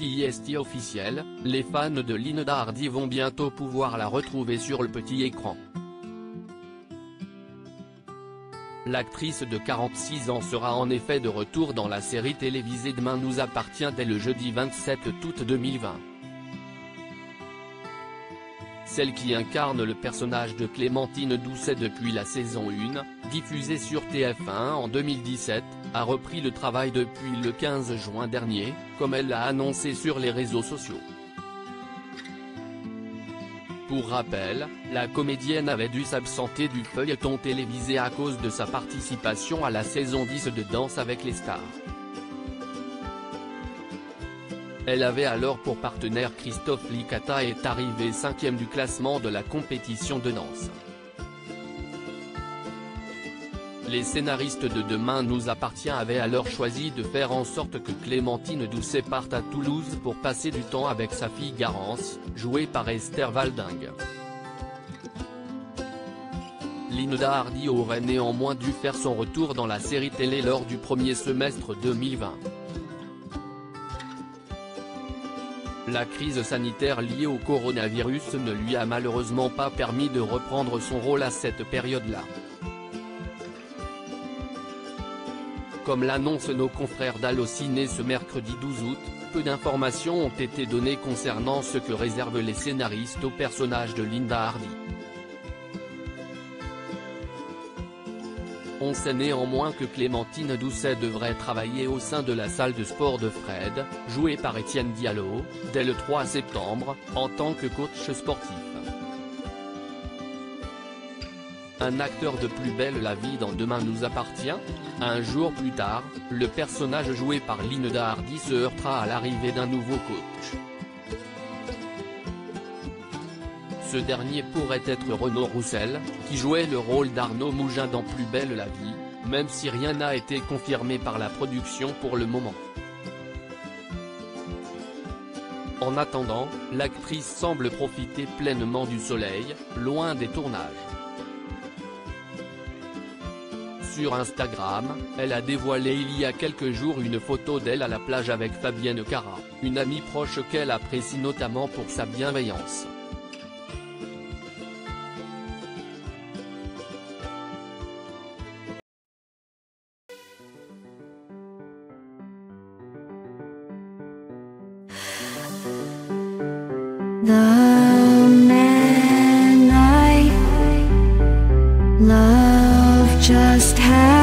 si est officiel, les fans de Linda Hardy vont bientôt pouvoir la retrouver sur le petit écran. L'actrice de 46 ans sera en effet de retour dans la série télévisée Demain nous appartient dès le jeudi 27 août 2020. Celle qui incarne le personnage de Clémentine Doucet depuis la saison 1, diffusée sur TF1 en 2017, a repris le travail depuis le 15 juin dernier, comme elle l'a annoncé sur les réseaux sociaux. Pour rappel, la comédienne avait dû s'absenter du feuilleton télévisé à cause de sa participation à la saison 10 de Danse avec les stars. Elle avait alors pour partenaire Christophe Licata et est arrivée 5e du classement de la compétition de danse. Les scénaristes de Demain nous appartient avaient alors choisi de faire en sorte que Clémentine Doucet parte à Toulouse pour passer du temps avec sa fille Garance, jouée par Esther Valdingue. Linda Hardy aurait néanmoins dû faire son retour dans la série télé lors du premier semestre 2020. La crise sanitaire liée au coronavirus ne lui a malheureusement pas permis de reprendre son rôle à cette période-là. Comme l'annoncent nos confrères d'Allociné ce mercredi 12 août, peu d'informations ont été données concernant ce que réservent les scénaristes au personnage de Linda Hardy. On sait néanmoins que Clémentine Doucet devrait travailler au sein de la salle de sport de Fred, jouée par Étienne Diallo, dès le 3 septembre, en tant que coach sportif. Un acteur de Plus belle la vie dans Demain nous appartient. Un jour plus tard, le personnage joué par Linda Hardy se heurtera à l'arrivée d'un nouveau coach. Ce dernier pourrait être Renaud Roussel, qui jouait le rôle d'Arnaud Mougin dans Plus belle la vie, même si rien n'a été confirmé par la production pour le moment. En attendant, l'actrice semble profiter pleinement du soleil, loin des tournages. Sur Instagram, elle a dévoilé il y a quelques jours une photo d'elle à la plage avec Fabienne Cara, une amie proche qu'elle apprécie notamment pour sa bienveillance. The man I love just had